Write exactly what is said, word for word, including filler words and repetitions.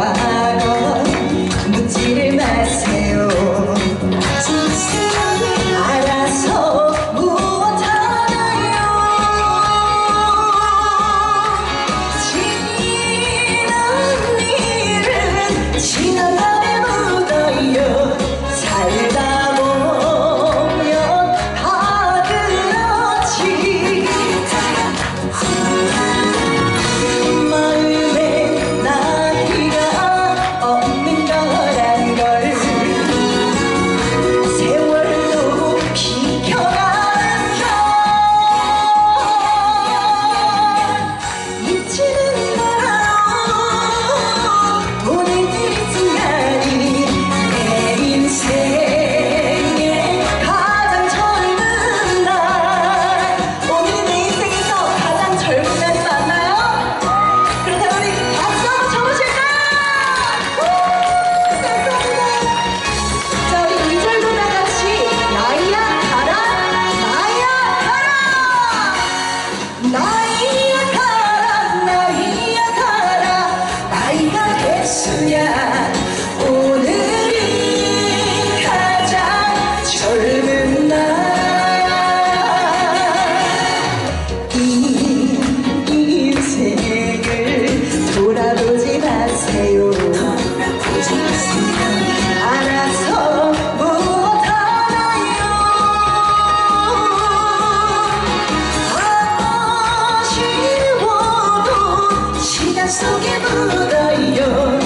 과거 묻지를 마세요. 알아서 무엇하나요. 지난 일은 지나가에 묻어요. 살다 보면 다 그렇지. 마음에 나이가 없는 거란 걸 세월도 비켜가면서 잊지는 말아요. 오늘 이 순간이 내 인생의 가장 젊은 날. 오늘이 내 인생에서 가장 젊은 날이 맞나요? 그렇다면 우리 박수 한번 쳐보실까요? 우! 감사합니다. 자, 우리 이 절도 다 같이 나이야 가라, 나이야 가라, 나이야 가라, 나이야 가라. 나이가 됐으면 오늘이 가장 젊은 날. 이 인생을 돌아보지 마세요. 알아서 무엇하나요. 아쉬워도 시간 속에 묻어요.